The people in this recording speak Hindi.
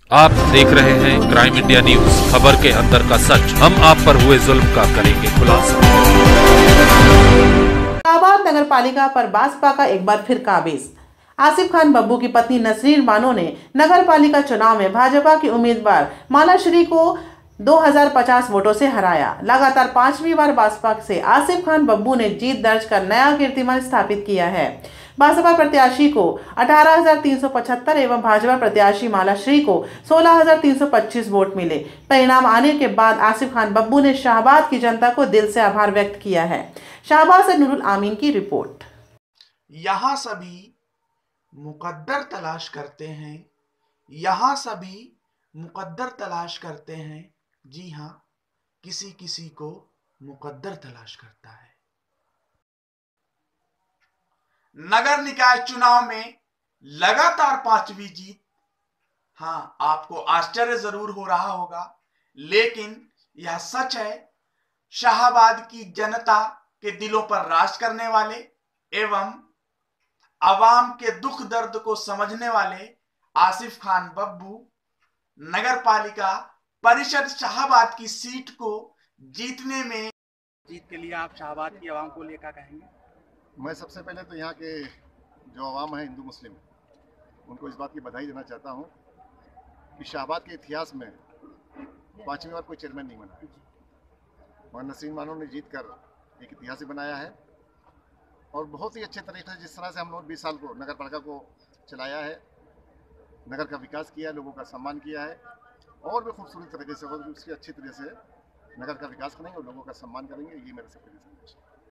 आप देख रहे हैं क्राइम इंडिया न्यूज, खबर के अंदर का सच। हम आप पर हुए जुल्म का करेंगे खुलासा। शाहबाद नगर पालिका पर बासपा का एक बार फिर काबिज। आसिफ खान बब्बू की पत्नी नसरीन बानो ने नगर पालिका चुनाव में भाजपा की उम्मीदवार मालाश्री को 2050 वोटों से हराया। लगातार 5वीं बार बासपा से आसिफ खान बब्बू ने जीत दर्ज कर नया कीर्तिमान स्थापित किया है। बासपा प्रत्याशी को 18,375 एवं भाजपा प्रत्याशी मालाश्री को 16,325 वोट मिले। परिणाम आने के बाद आसिफ खान बब्बू ने शाहबाद की जनता को दिल से आभार व्यक्त किया है। शाहबाद से नूरुल आमीन की रिपोर्ट। यहाँ सभी मुकद्दर तलाश करते हैं, यहाँ सभी मुकद्दर तलाश करते हैं। जी हाँ, किसी किसी को मुकद्दर तलाश करता है। नगर निकाय चुनाव में लगातार 5वीं जीत। हाँ, आपको आश्चर्य जरूर हो रहा होगा, लेकिन यह सच है। शाहबाद की जनता के दिलों पर राज करने वाले एवं आवाम के दुख दर्द को समझने वाले आसिफ खान बब्बू नगर पालिका परिषद शाहबाद की सीट को जीतने में जीत के लिए आप शाहबाद की आवाम को लेकर कहेंगे? मैं सबसे पहले तो यहाँ के जो आवाम है हिंदू मुस्लिम, उनको इस बात की बधाई देना चाहता हूँ कि शाहबाद के इतिहास में 5वीं बार कोई चेयरमैन नहीं बना है, और नसीम बानो ने जीत कर एक इतिहास बनाया है। और बहुत ही अच्छे तरीके से जिस तरह से हम लोग 20 साल को नगर पालिका को चलाया है, नगर का विकास किया है, लोगों का सम्मान किया है, और भी खूबसूरत तरीके से और उसकी अच्छी तरह से नगर का विकास करेंगे और लोगों का सम्मान करेंगे। ये मेरा सबसे संदेश है।